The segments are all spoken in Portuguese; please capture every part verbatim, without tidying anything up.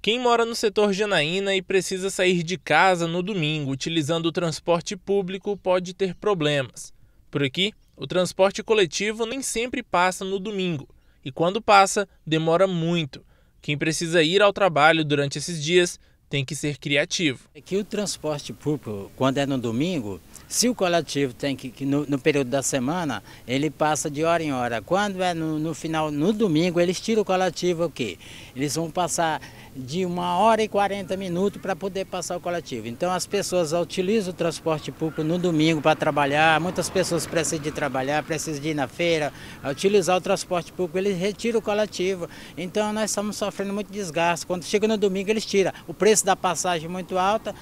Quem mora no setor Janaína e precisa sair de casa no domingo utilizando o transporte público pode ter problemas. Por aqui, o transporte coletivo nem sempre passa no domingo e quando passa, demora muito. Quem precisa ir ao trabalho durante esses dias tem que ser criativo. Aqui o transporte público, quando é no domingo, se o coletivo tem que, que no, no período da semana, ele passa de hora em hora. Quando é no, no final, no domingo, eles tiram o coletivo o quê? Eles vão passar de uma hora e quarenta minutos para poder passar o coletivo. Então as pessoas utilizam o transporte público no domingo para trabalhar, muitas pessoas precisam de trabalhar, precisam de ir na feira, utilizar o transporte público, eles retiram o coletivo. Então nós estamos sofrendo muito desgaste. Quando chega no domingo eles tiram. O preço da passagem é muito alta,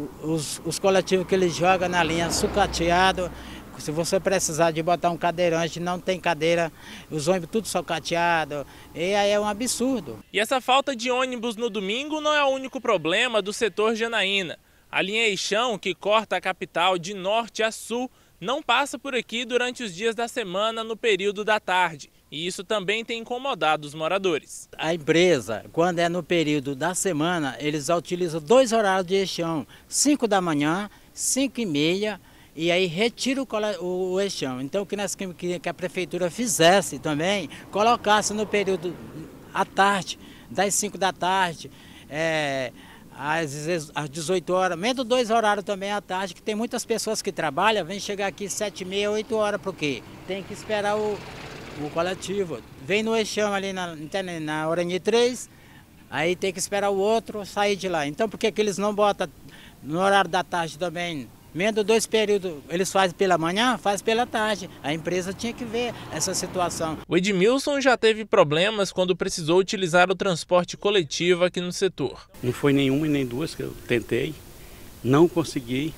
os, os coletivos que eles jogam na linha sucateado. Se você precisar de botar um cadeirante, não tem cadeira, os ônibus tudo sucateado, e aí é um absurdo. E essa falta de ônibus no domingo não é o único problema do setor Janaína. A linha Eixão, que corta a capital de norte a sul, não passa por aqui durante os dias da semana no período da tarde. E isso também tem incomodado os moradores. A empresa, quando é no período da semana, eles utilizam dois horários de Eixão, cinco da manhã, cinco e meia, e aí retira o, o eixão. Então o que nós queríamos que a prefeitura fizesse também, colocasse no período à tarde, das cinco da tarde, é, às, às dezoito horas, menos dois horários também à tarde, que tem muitas pessoas que trabalham, vem chegar aqui sete e meia, oito horas, por quê? Tem que esperar o, o coletivo. Vem no eixão ali na, na Orani três, aí tem que esperar o outro sair de lá. Então por que que eles não botam no horário da tarde também? Menos dois períodos, eles fazem pela manhã, fazem pela tarde. A empresa tinha que ver essa situação. O Edmilson já teve problemas quando precisou utilizar o transporte coletivo aqui no setor. Não foi nenhuma e nem duas que eu tentei, não consegui.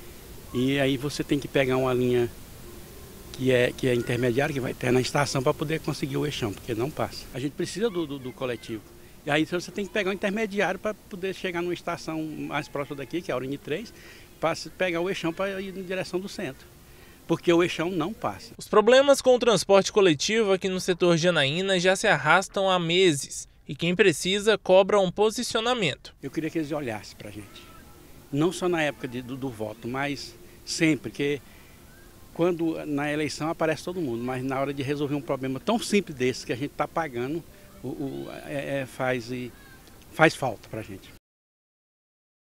E aí você tem que pegar uma linha que é, que é intermediária, que vai ter na estação para poder conseguir o eixão, porque não passa. A gente precisa do, do, do coletivo. E aí você tem que pegar um intermediário para poder chegar numa estação mais próxima daqui, que é a Orani três, para pegar o eixão para ir na direção do centro, porque o eixão não passa. Os problemas com o transporte coletivo aqui no setor Janaína já se arrastam há meses e quem precisa cobra um posicionamento. Eu queria que eles olhassem para a gente, não só na época de, do, do voto, mas sempre, porque quando na eleição aparece todo mundo, mas na hora de resolver um problema tão simples desse que a gente está pagando, o, o, é, é, faz, e, faz falta para a gente.